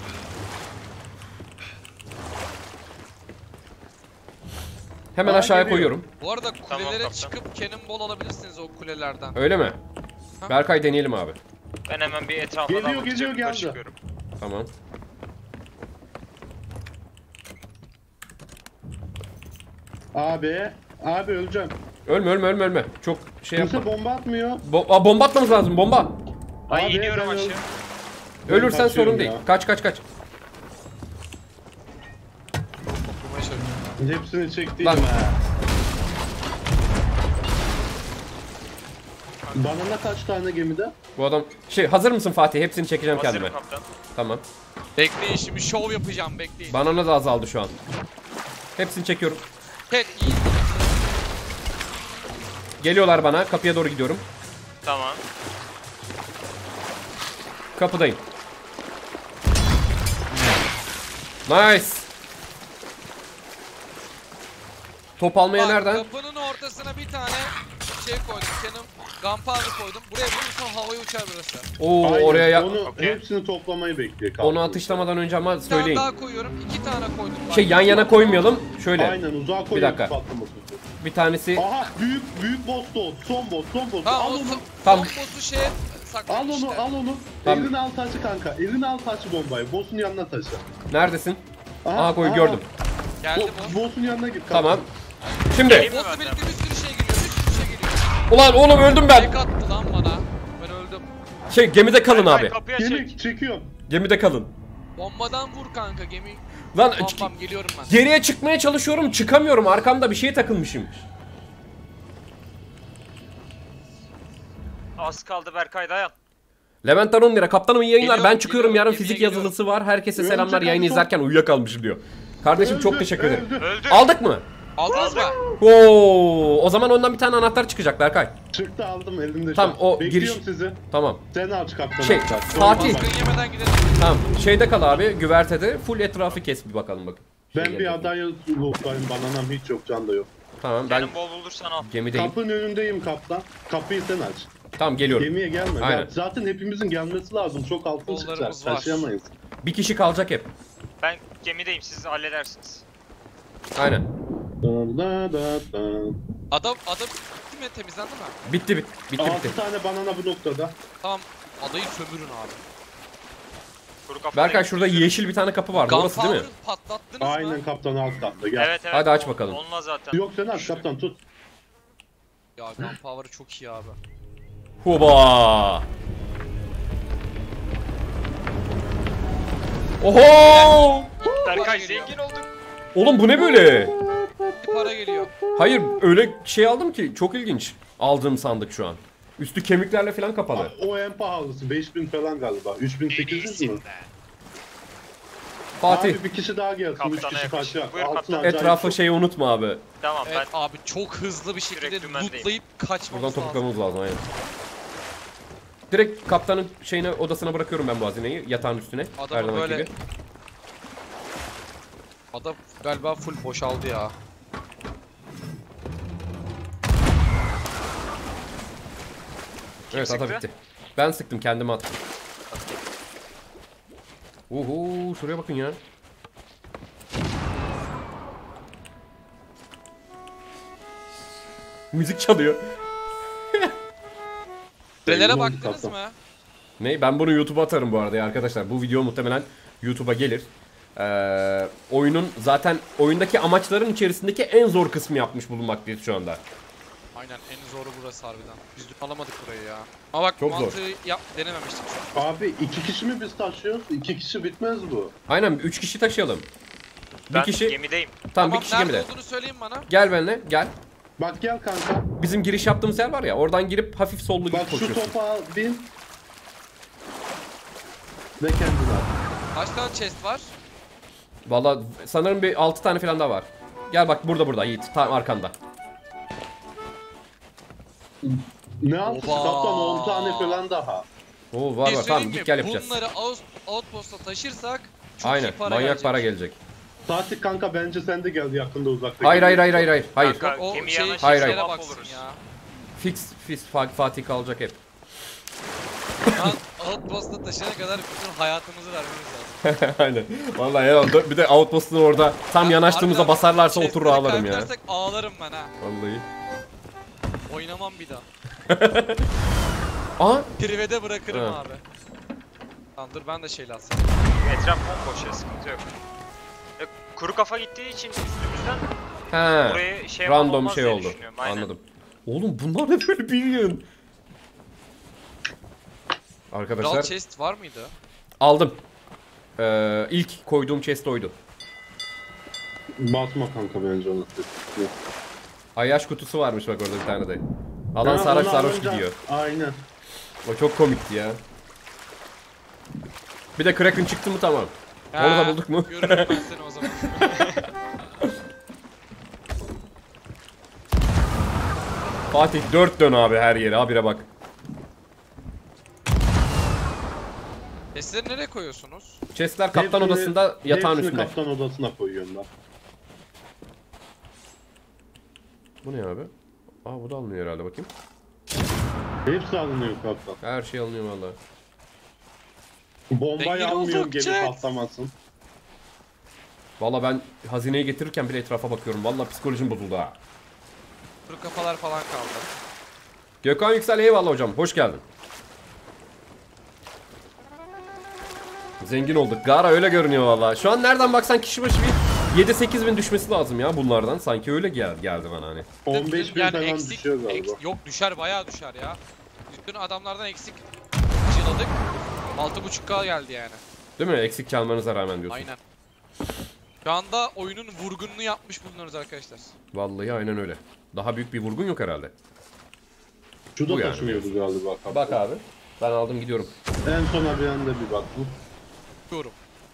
Hemen Aa, aşağıya geliyor. koyuyorum. Bu arada Tamam, kulelere kaptan. çıkıp cannonball alabilirsiniz o kulelerden. Öyle mi? Ha. Berkay deneyelim abi. Ben hemen bir etrafına Geliyor, bakacağım. geliyor, yukarı geldi. çıkıyorum. Tamam. Abi. Abi öleceğim. Ölme ölme ölme ölme. Çok şey yapma. Kimse bomba atmıyor. Bo Aa, bomba atmanız lazım bomba. Ay Abi, iniyorum ben aşağı. öl- Ben Ölürsen kaçıyorum sorun ya. değil. Kaç kaç kaç. Okumaya çalışıyorum. Hepsini çektim Lan. ha. Banana kaç tane gemide? Bu adam şey hazır mısın Fatih? Hepsini çekeceğim Hazırım kendime. kaptan. Tamam. Bekleyin şimdi şov yapacağım bekleyin. Banana da azaldı şu an. Hepsini çekiyorum. Ted iyi. Geliyorlar bana. Kapıya doğru gidiyorum. Tamam. Kapıdayım. Nice. Top almaya Bak, nereden? kapının ortasına bir tane şey koydum. Canım gunpowder koydum. Buraya vurursam havaya uçar burası. Oo Aynen, oraya ya- Onu Okey. hepsini toplamayı bekliyor. onu kaldı. atışlamadan önce ama Bir tane söyleyin. daha koyuyorum. İki tane koydum. Bak, Şey yan yana koymayalım. Şöyle. Aynen uzağa koyuyor. Bir dakika. patlaması. Bir tanesi Aha büyük büyük boss da o. Son boss son boss. Tamam al o onu. son, Tamam. son boss'u şeye Al sakladım onu işte. al onu. Tamam. Eline al taşı kanka. Eline al taşı bombayı. Boss'un yanına taşı. neredesin? Aha, Aha koy aha. gördüm. Geldi Bo- boss. Boss'un yanına git kanka. Tamam. Şimdi. Geleyim mi Boss'la benden? birlikte bir sürü şey geliyor. Bir sürü şey geliyor. Ulan oğlum öldüm Tek ben. attı lan bana. Ben öldüm. Şey gemide kalın Berkay, abi. Kapıya Gemi çek. çekiyorum. Gemide kalın. Bombadan vur kanka gemi. Lan Bam ç- bam geliyorum ben. geriye çıkmaya çalışıyorum. Çıkamıyorum. Arkamda bir şey takılmışım. Az kaldı Berkay dayan. Levent on lira. Kaptanım iyi yayınlar. Geliyorum, Ben çıkıyorum. geliyorum, Yarın gemiye fizik geliyorum. yazılısı var. Herkese Öldü selamlar. Yayın kanka. izlerken uyuyakalmışım diyor. Kardeşim çok Öldü, teşekkür ederim. öldü. Öldü. Aldık mı? Aldınız mı? Oo, o zaman ondan bir tane anahtar çıkacak Berkay. Çıktı aldım elimde. Tamam, şu an. o Bekliyorum giriş- sizi. Tamam. Sen aç kaptan. Şey, aç, aç. Fatih. Bak, Baskın yemeden gidelim. Tamam. Şeyde kal abi. Güvertede. Full etrafı kes bir bakalım bakın. Şey Ben bir yapalım. adaya lootlayayım. Bananam hiç yok, can da yok. Tamam ben Benim bol bulursan al. gemideyim. Kapının önündeyim kaptan. Kapıyı sen aç. Tamam geliyorum. Gemiye gelme. Aynen. Ya zaten hepimizin gelmesi lazım. Çok altın Kollarımız çıkacak. var. Taşıyamayız. Bir kişi kalacak hep. Ben gemideyim, siz halledersiniz. Aynen. Da, da, da. Adam adam bitti mi, temizlendi mi? Bitti bit bitti bitti. Altı tane banana bu noktada. Tamam, adayı sömürün abi. Kuru kafa Berkay değil. şurada yeşil bir tane kapı vardı. Orası değil mi? Gunpowder'ı patlattınız Aynen mı? kaptan alt katta gel. Evet evet. Hadi aç on- bakalım. Onunla zaten. Yok sen aç kaptan tut. Ya Gunpowder'ı çok iyi abi. Hoba! Oho! Berkay Para geliyor. zengin olduk. Oğlum bu ne böyle? Bir para geliyor. Hayır öyle şey aldım ki çok ilginç. Aldığım sandık şu an. Üstü kemiklerle falan kapalı. O en pahalısı beş bin falan galiba. üç bin sekiz yüz mü? Fatih Abi bir kişi daha gelsin. üç Kaptana kişi yaklaşık. kaçacak. Buyur Altın kaptan. acayip etrafı çok. şeyi unutma abi. Tamam Evet ben abi, çok hızlı bir şekilde Direkt dümendeyim. lootlayıp kaçmamız Buradan lazım. topuklamamız lazım aynen. Direkt kaptanın şeyine odasına bırakıyorum ben bu hazineyi yatağın üstüne. Her Adamı zamanki böyle... gibi. Adam galiba full boşaldı ya. Kim Evet hata sıktı? bitti. Ben sıktım kendime attım. Uhu şuraya bakın ya. Müzik çalıyor. Sürelere Zengin baktınız kaptan. mı? Ne? Ben bunu YouTube'a atarım bu arada ya arkadaşlar. Bu video muhtemelen YouTube'a gelir. Ee, oyunun zaten oyundaki amaçların içerisindeki en zor kısmı yapmış bulunmaktayız şu anda. Aynen, en zoru burası harbiden. Biz dün alamadık burayı ya. Ama bak Çok zor. mantığı yap, denememiştik. Abi iki kişi mi biz taşıyoruz? İki kişi bitmez bu. Aynen üç kişi taşıyalım. Bir ben kişi gemideyim. tamam, Tamam, bir kişi nerede gemide. olduğunu söyleyin bana. Gel benimle gel. Bak gel kanka. Bizim giriş yaptığımız yer var ya oradan girip hafif sollu gibi Bak şu koşuyorsun. topa bin. Ve kendini at. Kaç tane chest var? Valla sanırım bir altı tane falan daha var. Gel bak burada burada Yiğit tam arkanda. Ne altısı Oba. kaptan on tane falan daha. Oo var Bir var tamam söyleyeyim git mi? gel yapacağız. Bunları out, outpost'a taşırsak çok Aynen iyi para manyak gelecek. para gelecek. Fatih kanka bence sen de gel yakında uzakta. Hayır hayır hayır hayır hayır. Hayır. Kanka, O gemi şey yanaşırsa Hayır, şeylere hayır. baksın oluruz. ya. Fix fix Fa- Fatih kalacak hep. Lan outpost'a taşıyana kadar bütün hayatımızı vermemiz lazım. Aynen. Vallahi ya bir de outpost'un orada tam Ben yanaştığımızda harbiden basarlarsa oturur chestleri ağlarım ya. kaybedersek ağlarım ben ha. Vallahi. Oynamam bir daha. Aha Privede bırakırım Evet. abi. Tamam dur ben de şeyle atsam. Etraf bomboş ya, sıkıntı yok. E, kuru kafa gittiği için üstümüzden he. buraya şey Random olmaz şey diye oldu. düşünüyorum, aynen. Anladım. Oğlum bunlar ne böyle bilmiyorum. Kral Arkadaşlar chest var mıydı? aldım. Ee, ilk koyduğum chest oydu. Basma kanka bence onu. Ayaş kutusu varmış bak orada bir tane de. Alan Ha, sarhoş onu sarhoş alınca- gidiyor. Aynen. O çok komikti ya. Bir de Kraken çıktı mı tamam. Onu da Ha, bulduk mu? Görürüm ben seni o zaman. Fatih dört dön abi her yere habire bak. Chestleri nereye koyuyorsunuz? Chestler kaptan Hepsini- odasında yatağın hepsini üstünde. kaptan odasına koyuyorum ben. Bu ne abi? Aa bu da alınıyor herhalde bakayım. Hepsi alınıyor kaptan. Her şey alınıyor vallahi. Bombayı Zengin almıyorum olduk, gemi chat. patlamasın. Vallahi ben hazineyi getirirken bile etrafa bakıyorum. Vallahi psikolojim bozuldu ha. Kuru kafalar falan kaldı. Gökhan Yüksel eyvallah hocam. Hoş geldin. Zengin olduk. Gara öyle görünüyor vallahi. Şu an nereden baksan kişi başı bir yedi sekiz bin düşmesi lazım ya bunlardan. Sanki öyle gel geldi bana hani. on beş bin Yani falan eksik- düşüyor galiba. eks- yok düşer, bayağı düşer ya. Bütün adamlardan eksik cıladık. altı buçuk K geldi yani. Değil mi? Eksik çalmanıza rağmen diyorsun. Aynen. Şu anda oyunun vurgununu yapmış bulunuyoruz arkadaşlar. Vallahi aynen öyle. Daha büyük bir vurgun yok herhalde. Şu da Bu yani. taşınıyordu galiba kaptan. Bak abi. Ben aldım gidiyorum. En sona bir anda bir baktım. Diyorum.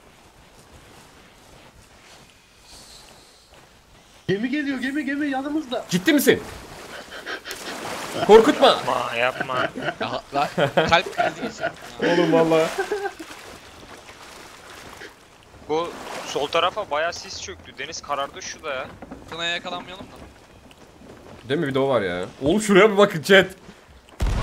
Gemi geliyor gemi gemi yanımızda. Ciddi misin? Korkutma. Yapma yapma. Ya lan kalp krizi geçirdim ya. Oğlum vallahi. Bu sol tarafa bayağı sis çöktü. Deniz karardı şu da ya. Kınaya yakalanmayalım da. Değil mi? Bir de o var ya. Oğlum şuraya bir bakın chat.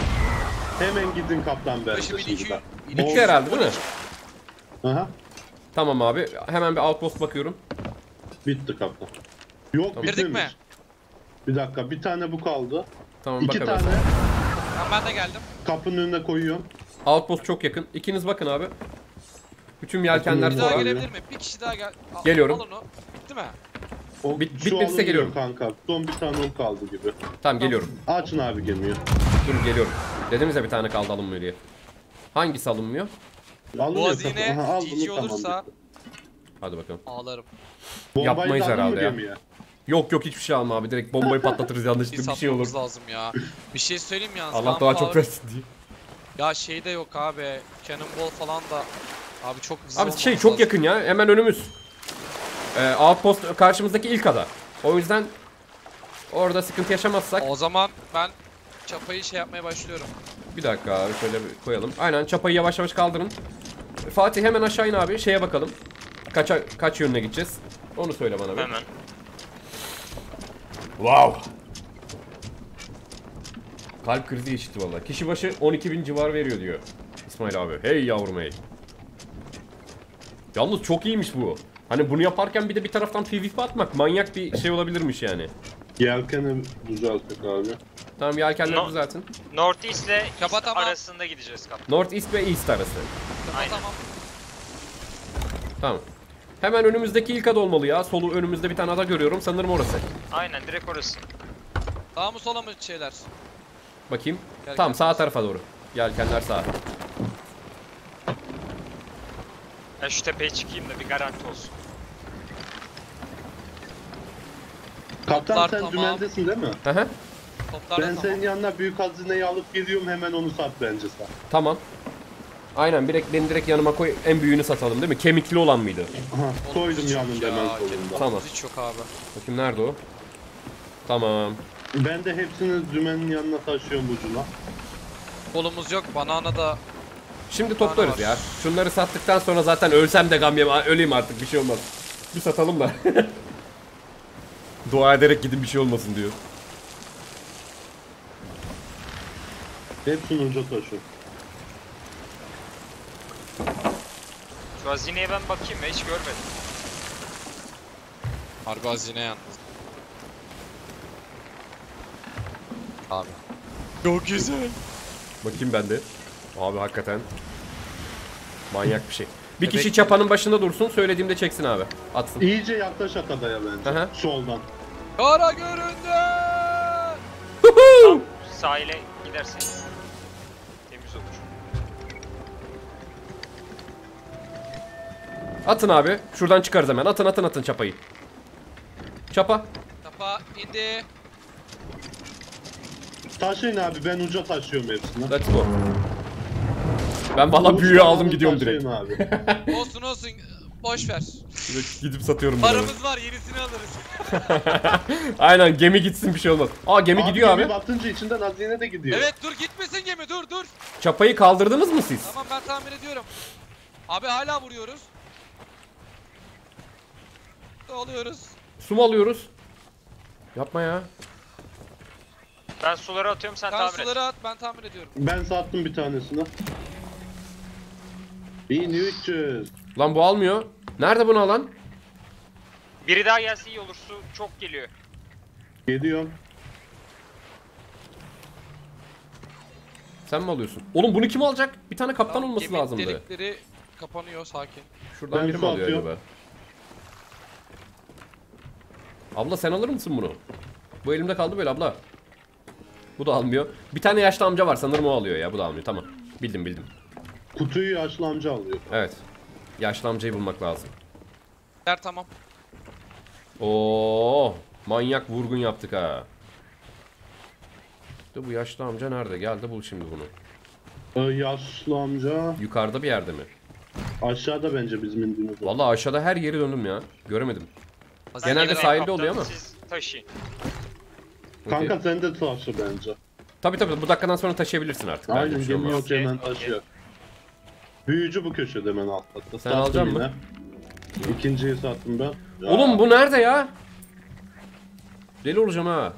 Hemen gidin kaptan bence Başı bin iki yüz. şimdiden. Bitti herhalde değil mi? Aha. Tamam abi. Hemen bir outpost bakıyorum. Bitti kaptan. Yok Tamam. Girdik bitmemiş. mi? Bir dakika bir tane bu kaldı. Tamam İki bakalım. tane Tamam ben de geldim. kapının önüne koyuyorum. Outpost çok yakın. İkiniz bakın abi. Bütün yelkenler Bir Bakın, daha sonra. gel- gelebilir mi? Bir kişi daha gel. Al, Geliyorum. Al onu. Bitti mi? O, Bit- şu bitmediyse alınmıyor geliyorum. kanka. Son bir tane o kaldı gibi. Tamam geliyorum. Açın abi gemiyi. Dur geliyorum. Dediniz ya bir tane kaldı alınmıyor diye. Hangisi alınmıyor? Alınıyor Bu hazine kapı. Aha, al G G bunu, tamam, olursa bitti. Hadi bakalım. ağlarım. Bombayı yapmayız da aldın mı herhalde ya. gemiye? Yok yok hiçbir şey alma abi. Direkt bombayı patlatırız Bir yanlışlıkla bir şey olur. satmamız lazım ya. Bir şey söyleyeyim yalnız. Allah ben daha çok power- versin diye. Ya şey de yok abi. Cannonball falan da. Abi çok hızlı Abi şey olmamız çok lazım. yakın ya. Hemen önümüz. Ee, outpost karşımızdaki ilk ada. O yüzden orada sıkıntı yaşamazsak. O zaman ben çapayı şey yapmaya başlıyorum. Bir dakika abi şöyle bir koyalım. Aynen çapayı yavaş yavaş kaldırın. Fatih hemen aşağı in abi. Şeye bakalım. Kaça, kaç yönüne gideceğiz? Onu söyle bana bir. Hemen. Wow. Kalp krizi geçti valla. Kişi başı on iki bin civar veriyor diyor İsmail abi. Hey yavrum hey. Yalnız çok iyiymiş bu. Hani bunu yaparken bir de bir taraftan PvP atmak manyak bir şey olabilirmiş yani. Yelkeni düzelttik abi. Tamam yelkenleri No. düzeltin. North East ile Kaba East tamam. arasında gideceğiz kaptan. North East ve East arası. Tamam Aynen. tamam. Tamam. Hemen önümüzdeki ilk ada olmalı ya. Solu önümüzde bir tane ada görüyorum. Sanırım orası. Aynen direkt orası. Sağ mı sola mı şeyler? Bakayım. Yelken. Tamam sağ tarafa doğru. Yelkenler sağ. Ben şu tepeye çıkayım da bir garanti olsun. Kaptan Toplar sen tamam. dümendesin değil mi? Hı hı. Toplar da Ben tamam. senin yanına büyük hazineyi alıp geliyorum, hemen onu sat bence sen. Tamam. Aynen direkt, beni direkt yanıma koy. En büyüğünü satalım değil mi? Kemikli olan mıydı? Aha, Oğlum koydum hiç yok yanında ya, hemen Cannonball solunda. Tamam. Hiç yok abi. Bakayım nerede o? Tamam. Ben de hepsini dümenin yanına taşıyorum ucuna. Kolumuz yok. Banana da Şimdi Tane toplarız var. ya. Şunları sattıktan sonra zaten ölsem de gam yemem. Öleyim artık bir şey olmaz. Bir satalım da. Dua ederek gidin bir şey olmasın diyor. Hepsini uca taşıyorum. Şu hazineye ben bakayım ya hiç görmedim. harbi hazine yalnız. Abi. Çok güzel. Bakayım ben de. Abi hakikaten. Manyak bir şey. Bir Bebek kişi gibi. çapanın başında dursun. Söylediğimde çeksin abi. Atsın. İyice yaklaş akadaya bence. Aha. Soldan. Kara göründü. Tam sahile gidersek temiz olur. Atın abi. Şuradan çıkarız hemen. Atın atın atın çapayı. Çapa. Tapa indi. Taşıyın abi, ben uca taşıyorum hepsini. Let's go. Ben valla büyüğü Uçtan aldım alın, gidiyorum taşıyın direkt. abi. Olsun olsun. Boş ver. Direkt gidip satıyorum bunları. Paramız var, yenisini alırız. Aynen gemi gitsin bir şey olmaz. Aa gemi gidiyor abi. Gemi batınca içinden hazine de gidiyor. Evet dur gitmesin gemi dur dur. Çapayı kaldırdınız mı siz? Tamam ben tahmin ediyorum. Abi hala vuruyoruz. Alıyoruz. Su mu alıyoruz? Yapma ya. Ben suları atıyorum sen Sen tamir et. suları at ben tahmin ediyorum. Ben sattım bir tanesini. bin üç yüz. Lan bu almıyor. Nerede bunu alan? Biri daha gelse iyi olur, su çok geliyor. Geliyorum. Sen mi alıyorsun? Oğlum bunu kim alacak? Bir tane kaptan Tamam, olması gemi lazımdı. delikleri kapanıyor sakin. Şuradan Ben biri mi su alıyor atıyorum. acaba? Abla sen alır mısın bunu? Bu elimde kaldı böyle abla. Bu da almıyor. Bir tane yaşlı amca var sanırım o alıyor ya. Bu da almıyor. Tamam. Bildim bildim. Kutuyu yaşlı amca alıyor. Evet. Yaşlı amcayı bulmak lazım. Der tamam. Oo, manyak vurgun yaptık ha. De bu yaşlı amca nerede? Gel de bul şimdi bunu. Ee, yaşlı amca Yukarıda bir yerde mi? aşağıda bence bizim indiğimiz. yer. Vallahi aşağıda her yeri döndüm ya. Göremedim. Ben Genelde gelirim sahilde kaptanım, oluyor ama. Siz taşıyın. Kanka Okey. sen de taşı bence. Tabii tabii bu dakikadan sonra taşıyabilirsin artık. Bence Aynen bir şey gemi olmaz. yok hemen Okey, taşıyor. Büyücü bu köşede hemen altta. Sen Sattım alacak yine. mı? İkinciyi sattım ben. Ya. Oğlum bu nerede ya? Deli olacağım ha.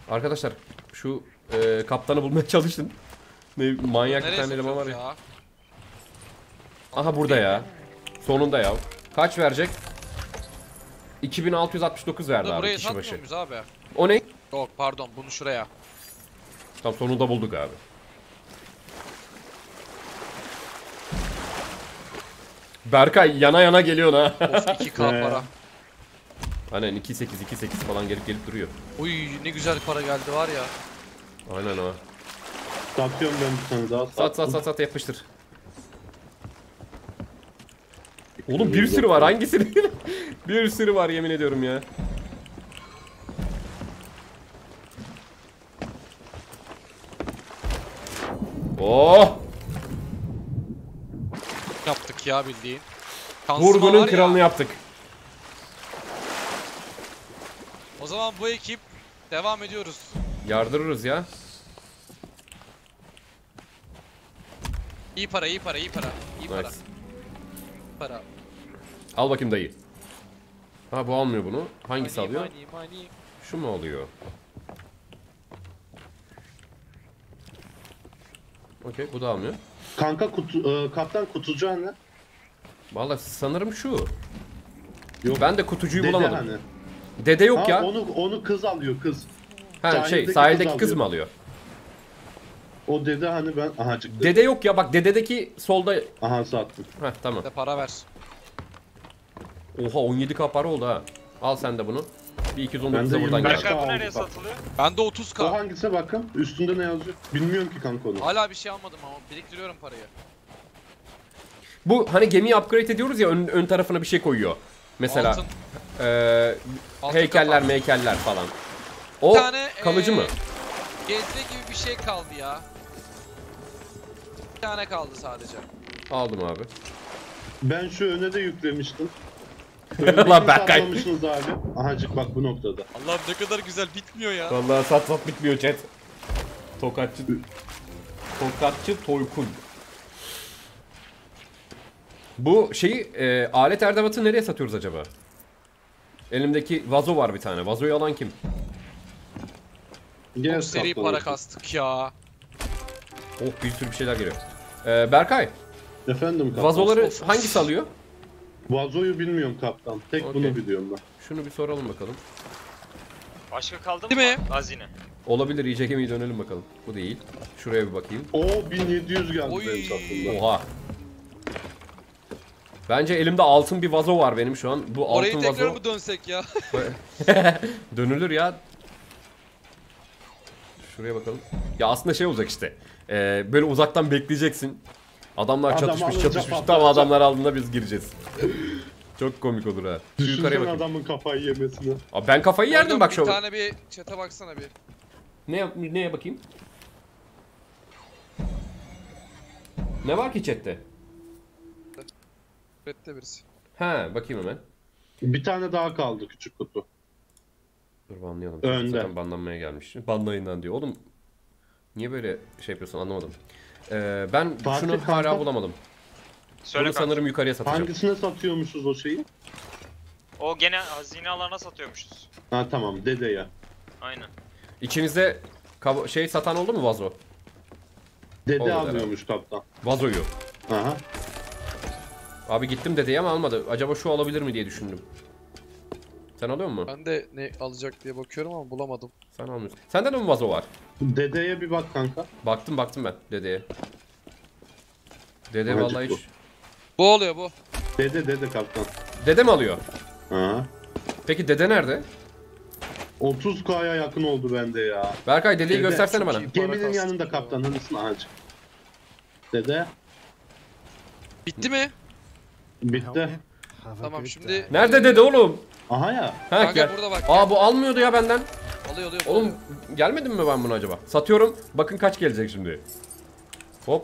Arkadaşlar şu e, kaptanı bulmaya çalışın. Ne manyak bir Nereye tane eleman var sokuyoruz ya. ya? Aha burada ya. Sonunda ya. Kaç verecek? iki bin altı yüz altmış dokuz verdi Bunu abi buraya kişi satmıyor başı. muyuz abi? O ne? Yok pardon bunu şuraya. Tam sonunda bulduk abi. Berkay yana yana geliyor ha. Of iki K Ee. para. Aynen iki sekiz iki sekiz falan gelip gelip duruyor. Uy ne güzel para geldi var ya. Aynen o. Satıyorum ben bir tane daha. Sat sat sat sat yapıştır. Oğlum bir Kırmızı sürü var doktor. hangisini? Bir sürü var yemin ediyorum ya. Oh! Yaptık ya bildiğin. Kansıma Vurgunun var ya. kralını yaptık. O zaman bu ekip devam ediyoruz. Yardırırız ya. İyi para iyi para iyi para. İyi para. Nice. Para. Al bakayım dayı. Ha bu almıyor bunu. Hangisi Money, alıyor? money, money. Şu mu alıyor? Okey bu da almıyor. Kanka kutu, e, kaptan kutucu ne? Vallahi sanırım şu. Yok. Ben de kutucuyu Dede bulamadım. hani. Dede yok Ha, ya. onu onu kız alıyor kız. Ha şey sahildeki sahildeki kız kız alıyor. mı alıyor? O dede hani ben aha çıktı. Dede yok ya bak dededeki solda. Aha sattım. Heh tamam. Bir de para ver. Oha on yedi K para oldu ha. Al sen de bunu. Bir iki yüz on dokuz Ben de da buradan yirmi beş gel. Berkay bu aldım nereye bak. satılıyor? Bende otuz O K. hangisi bakın? Üstünde ne yazıyor? Bilmiyorum ki kanka onu. Hala bir şey almadım ama biriktiriyorum parayı. Bu hani gemiyi upgrade ediyoruz ya ön, ön tarafına bir şey koyuyor. Mesela Altın. eee, Altın heykeller kapan. meykeller falan. O Bir tane kalıcı eee, mı? Gezde gibi bir şey kaldı ya. Bir tane kaldı sadece. Aldım abi. Ben şu öne de yüklemiştim. Lan Berkay. Saklamışsınız abi. Ahacık bak bu noktada. Allah'ım ne kadar güzel bitmiyor ya. Vallahi sat sat bitmiyor chat. Tokatçı Tokatçı Toykun. Bu şeyi e, alet erdevatı nereye satıyoruz acaba? Elimdeki vazo var bir tane. Vazoyu alan kim? Gel Çok seri kaptan para olsun. kastık ya. Oh bir sürü bir şeyler geliyor. E, Berkay, Efendim kaptan. vazoları of, of. hangisi alıyor? Vazoyu bilmiyorum kaptan. Tek Okey. bunu biliyorum ben. Şunu bir soralım bakalım. Başka kaldı mı? Değil mi? Hazine. Olabilir iyice gemiyi dönelim bakalım. Bu değil. Şuraya bir bakayım. O bin yedi yüz geldi Oy. benim sattığımda. Oha. Bence elimde altın bir vazo var benim şu an. Bu Orayı altın tekrar vazo mı dönsek ya? dönülür ya. Şuraya bakalım. Ya aslında şey olacak işte. Ee, böyle uzaktan bekleyeceksin. Adamlar Adam çatışmış alınca çatışmış. Tam patlayacak. adamlar aldığında biz gireceğiz. Çok komik olur ha. Şu yukarıya Düşünsene bakayım. adamın kafayı yemesini. Abi ben kafayı yerdim Oğlum, bak bir şu. tane bir chat'e baksana bir. Ne neye bakayım? Ne var ki chatte? Chat'te birisi. Ha bakayım hemen. Bir tane daha kaldı küçük kutu. Dur banlayalım. Önde. Zaten banlanmaya gelmiş. Banlayından diyor. Oğlum niye böyle şey yapıyorsun anlamadım. Ee, ben Fatih şunu kanka. hala bulamadım. Söyle Bunu kanka. sanırım yukarıya satacağım. Hangisine satıyormuşuz o şeyi? O gene hazine alana satıyormuşuz. Ha tamam dedeye. Aynen. İçinizde kaba- şey satan oldu mu vazo? Dede Olur alıyormuş kaptan. Vazoyu. Aha. Abi gittim dedeye ama almadı. Acaba şu alabilir mi diye düşündüm. Sen alıyor musun? Ben de ne alacak diye bakıyorum ama bulamadım. Sen almıyorsun. Sende de mi vazo var? Dedeye bir bak kanka. Baktım baktım ben dedeye. Dede Acık vallahi bu. hiç... Bu oluyor bu. Dede dede kaptan. Dede mi alıyor? Aha. Peki dede nerede? otuz K'ya yakın oldu bende ya. Berkay dedeyi Dede, göstersene çok bana. iyi. Para Geminin kastık yanında ya. kaptan hanısın ahacık. Dede. Bitti mi? Bitti. Tamam şimdi. Nerede dede oğlum? Aha ya. Ha Kanka gel. burada bak. Aa bu almıyordu ya benden. Alıyor alıyor. bu Oğlum alıyor. gelmedim mi ben bunu acaba? Satıyorum. Bakın kaç gelecek şimdi. Hop.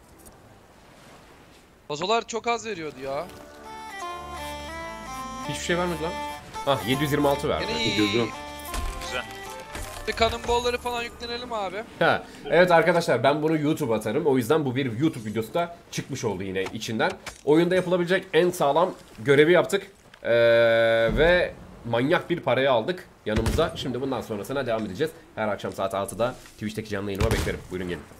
Vazolar çok az veriyordu ya. Hiçbir şey vermedi lan. Ah yedi yüz yirmi altı verdi. Yine iyi. Gözüm. Güzel. Bir kanonbolları falan yüklenelim abi. Ha, evet arkadaşlar ben bunu YouTube'a atarım. O yüzden bu bir YouTube videosu da çıkmış oldu yine içinden. Oyunda yapılabilecek en sağlam görevi yaptık. Ee, ve manyak bir parayı aldık. yanımıza. Şimdi bundan sonrasına devam edeceğiz. Her akşam saat altıda Twitch'teki canlı yayınıma beklerim. Buyurun gelin.